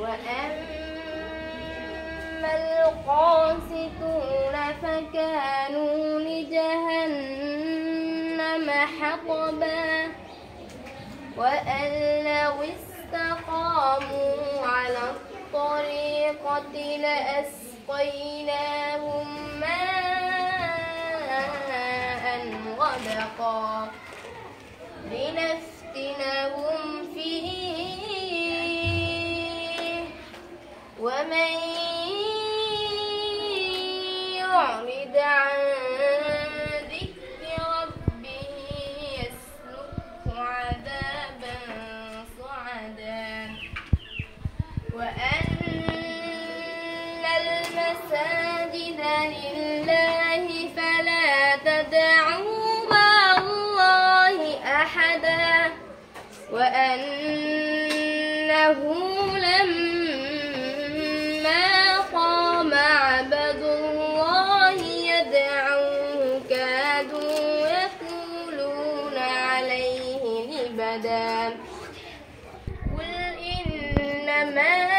وأما القاسطون فكانوا لجهنم حطبا وأن لو استقاموا على الطريقة لأسقيناهم ماء غدقا لنفتنهم فيه ومن يعرض عن ذكر ربه يسلكه عذابا صعدا وأن المساجد لله فلا تدعوا مع الله أحدا وأنه لما قام عبد الله يدعوه كادوا يكونون عليه لبدا قل إنما